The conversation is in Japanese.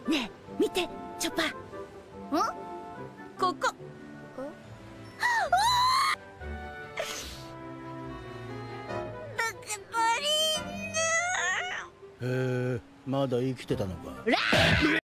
ねえ見てチョッパー。ここ。 へえ、まだ生きてたのか。